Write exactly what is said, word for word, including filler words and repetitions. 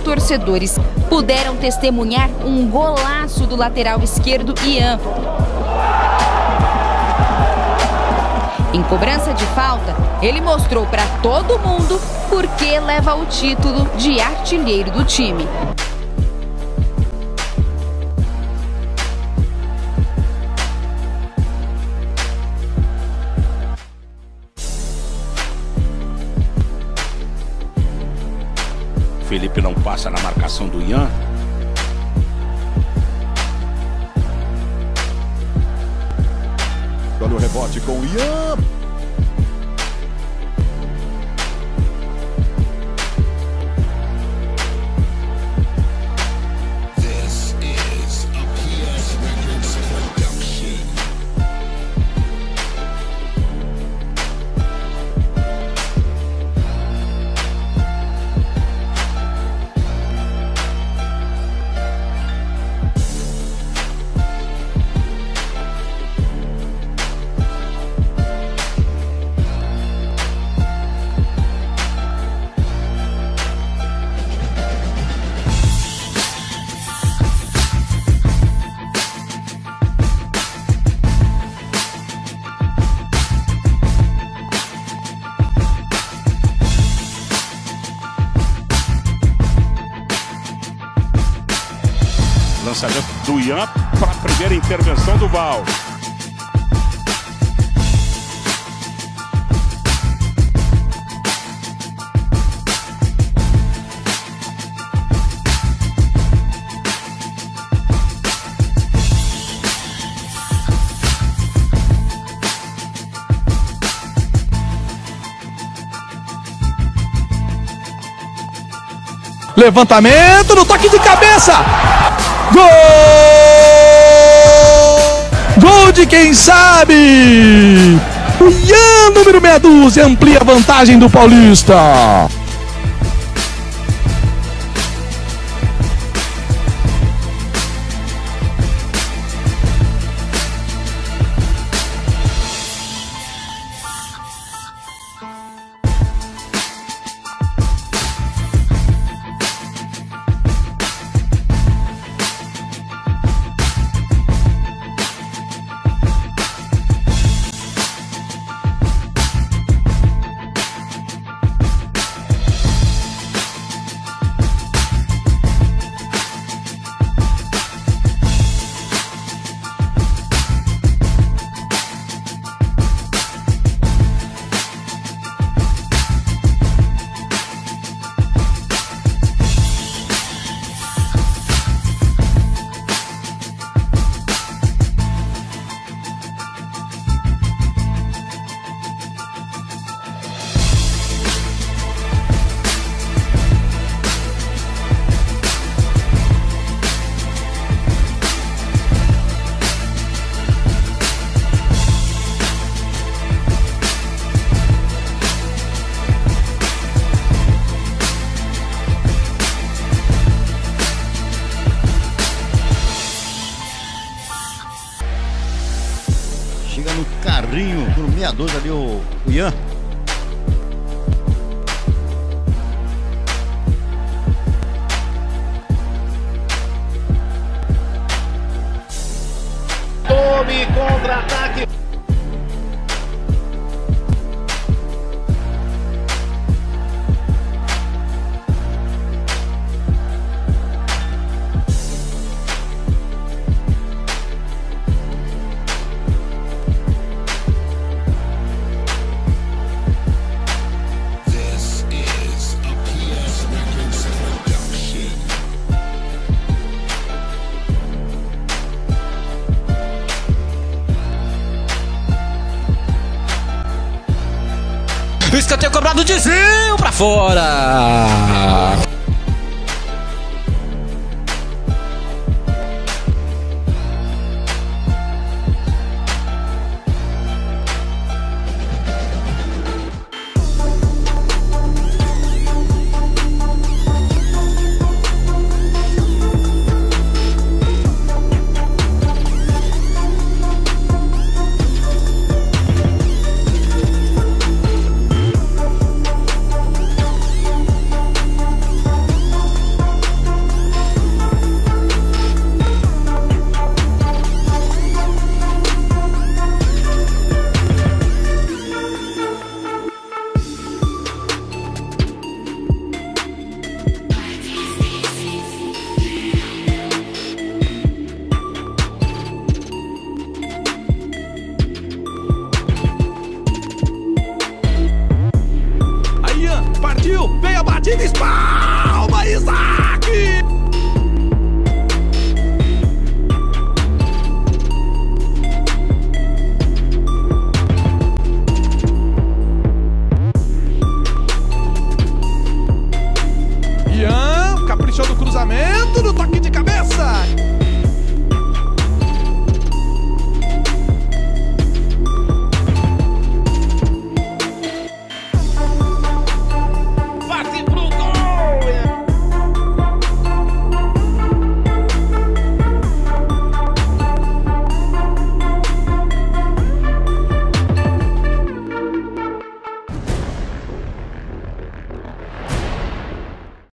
torcedores puderam testemunhar um golaço do lateral esquerdo Ian. Em cobrança de falta, ele mostrou para todo mundo por que leva o título de artilheiro do time. Felipe não passa na marcação do Ian. Olha o rebote com o Ian. Lançamento do Ian para a primeira intervenção do Val. Levantamento no toque de cabeça. Gol! Gol de quem sabe! O Ian, número meia dúzia, amplia a vantagem do Paulista. Chega no carrinho, no meia dúzia ali o, o Ian. Tome contra-ataque. O escanteio cobrado, desvio pra fora. fechou do cruzamento, no toque de cabeça.